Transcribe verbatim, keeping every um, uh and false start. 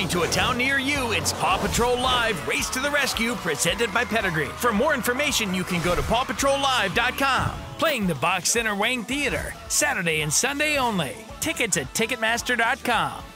Coming to a town near you, it's Paw Patrol Live Race to the Rescue, presented by Pedigree. For more information, you can go to paw patrol live dot com. Playing the Box Center Wayne Theater, Saturday and Sunday only. Tickets at ticketmaster dot com.